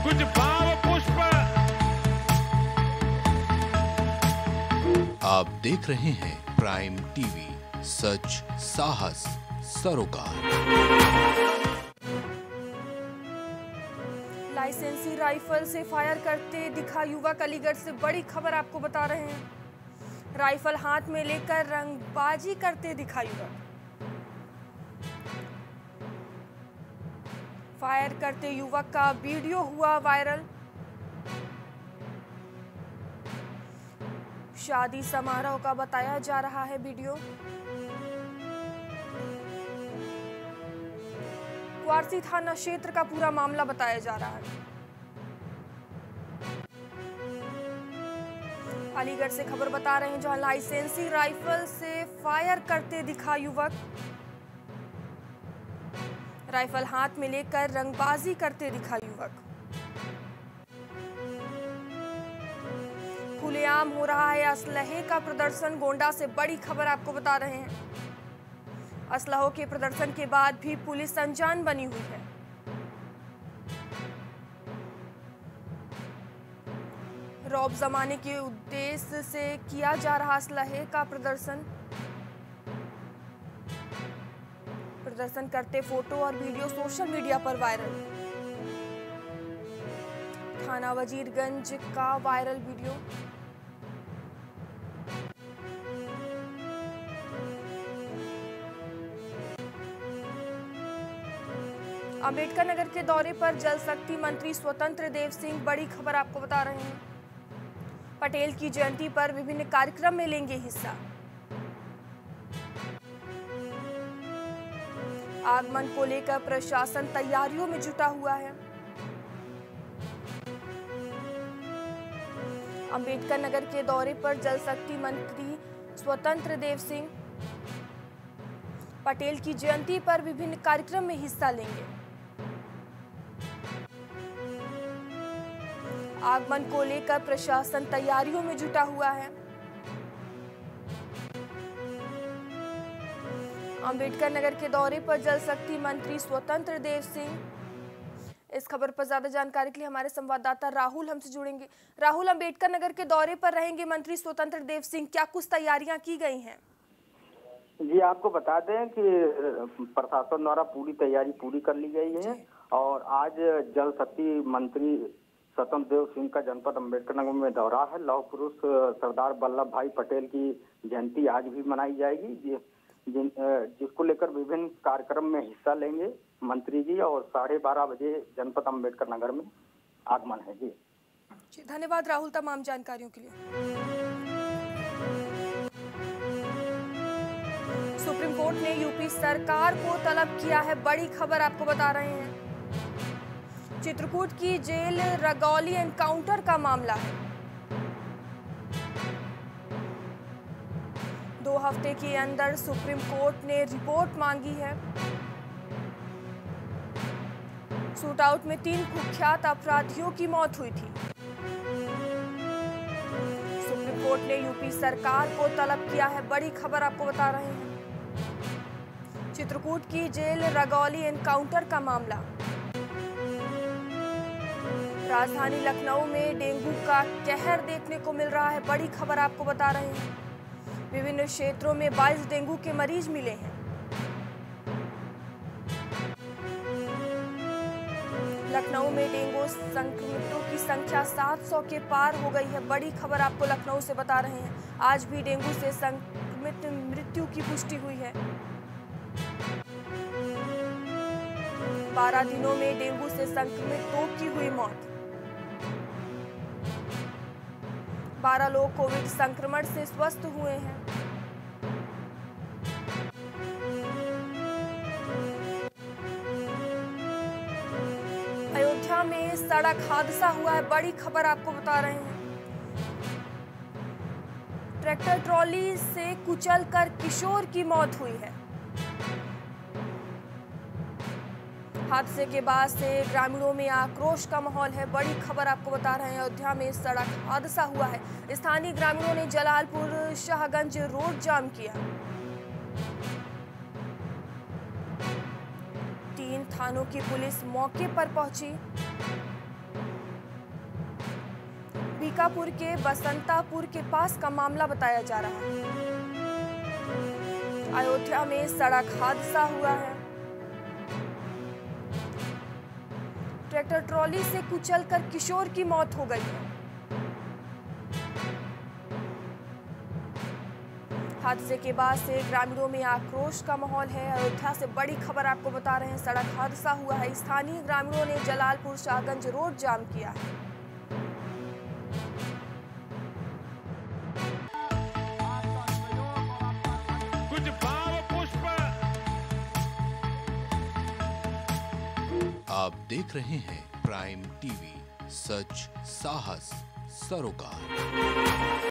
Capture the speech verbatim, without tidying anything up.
कुछ भाव पुष्प। आप देख रहे हैं प्राइम टीवी, सच साहस सरोकार। लाइसेंसी राइफल से फायर करते दिखा युवक, अलीगढ़ से बड़ी खबर आपको बता रहे हैं। राइफल हाथ में लेकर रंगबाजी करते दिखा युवक। फायर करते युवक का वीडियो हुआ वायरल। शादी समारोह का बताया जा रहा है वीडियो। वारसी थाना क्षेत्र का पूरा मामला बताया जा रहा है। अलीगढ़ से खबर बता रहे हैं, जहां लाइसेंसी राइफल से फायर करते दिखा युवक। राइफल हाथ में लेकर रंगबाजी करते दिखा युवक। खुलेआम हो रहा है असलहे का प्रदर्शन। गोंडा से बड़ी खबर आपको बता रहे हैं। असलहों के प्रदर्शन के बाद भी पुलिस अनजान बनी हुई है। रौब जमाने के उद्देश्य से किया जा रहा असलहे का प्रदर्शन। प्रदर्शन करते फोटो और वीडियो सोशल मीडिया पर वायरल। थाना वजीरगंज का वायरल वीडियो। अंबेडकर नगर के दौरे पर जल शक्ति मंत्री स्वतंत्र देव सिंह, बड़ी खबर आपको बता रहे हैं। पटेल की जयंती पर विभिन्न कार्यक्रम में लेंगे हिस्सा। आगमन को लेकर प्रशासन तैयारियों में जुटा हुआ है। अंबेडकर नगर के दौरे पर जल शक्ति मंत्री स्वतंत्र देव सिंह पटेल की जयंती पर विभिन्न कार्यक्रम में हिस्सा लेंगे। आगमन को लेकर प्रशासन तैयारियों में जुटा हुआ है। अंबेडकर नगर के दौरे पर जल शक्ति मंत्री स्वतंत्र देव सिंह। इस खबर पर ज्यादा जानकारी के लिए हमारे संवाददाता राहुल हमसे जुड़ेंगे। राहुल, अंबेडकर नगर के दौरे पर रहेंगे मंत्री स्वतंत्र देव सिंह, क्या कुछ तैयारियां की गई हैं? जी, आपको बता दें कि प्रशासन द्वारा पूरी तैयारी पूरी कर ली गई है और आज जल शक्ति मंत्री स्वतंत्र देव सिंह का जनपद अंबेडकर नगर में दौरा है। लौह पुरुष सरदार वल्लभ भाई पटेल की जयंती आज भी मनाई जाएगी, जिन जिसको लेकर विभिन्न कार्यक्रम में हिस्सा लेंगे मंत्री जी और साढ़े बारह बजे जनपद अंबेडकर नगर में आगमन है। जी जी, धन्यवाद राहुल तमाम जानकारियों के लिए। सुप्रीम कोर्ट ने यूपी सरकार को तलब किया है, बड़ी खबर आपको बता रहे हैं। चित्रकूट की जेल रगौली एनकाउंटर का मामला है। दो हफ्ते के अंदर सुप्रीम कोर्ट ने रिपोर्ट मांगी है। शूटआउट में तीन कुख्यात अपराधियों की मौत हुई थी। सुप्रीम कोर्ट ने यूपी सरकार को तलब किया है, बड़ी खबर आपको बता रहे हैं। चित्रकूट की जेल रगौली एनकाउंटर का मामला। राजधानी लखनऊ में डेंगू का कहर देखने को मिल रहा है, बड़ी खबर आपको बता रहे हैं। विभिन्न क्षेत्रों में बाईस डेंगू के मरीज मिले हैं। लखनऊ में डेंगू संक्रमितों की संख्या सात सौ के पार हो गई है, बड़ी खबर आपको लखनऊ से बता रहे हैं। आज भी डेंगू से संक्रमित मृत्यु की पुष्टि हुई है। बारह दिनों में डेंगू से संक्रमित दो की हुई मौत। बारह लोग कोविड संक्रमण से स्वस्थ हुए हैं। अयोध्या में सड़क हादसा हुआ है, बड़ी खबर आपको बता रहे हैं। ट्रैक्टर ट्रॉली से कुचलकर किशोर की मौत हुई है। हादसे के बाद से ग्रामीणों में आक्रोश का माहौल है, बड़ी खबर आपको बता रहे हैं। अयोध्या में सड़क हादसा हुआ है। स्थानीय ग्रामीणों ने जलालपुर शाहगंज रोड जाम किया। तीन थानों की पुलिस मौके पर पहुंची। अंबिकापुर के बसंतापुर के पास का मामला बताया जा रहा है। अयोध्या में सड़क हादसा हुआ है। ट्रैक्टर ट्रॉली से कुचलकर किशोर की मौत हो गई है। हादसे के बाद से ग्रामीणों में आक्रोश का माहौल है। अयोध्या से बड़ी खबर आपको बता रहे हैं, सड़क हादसा हुआ है। स्थानीय ग्रामीणों ने जलालपुर शाहगंज रोड जाम किया है। कुछ भाव पुष्प। आप देख रहे हैं प्राइम टीवी, सच साहस सरोकार।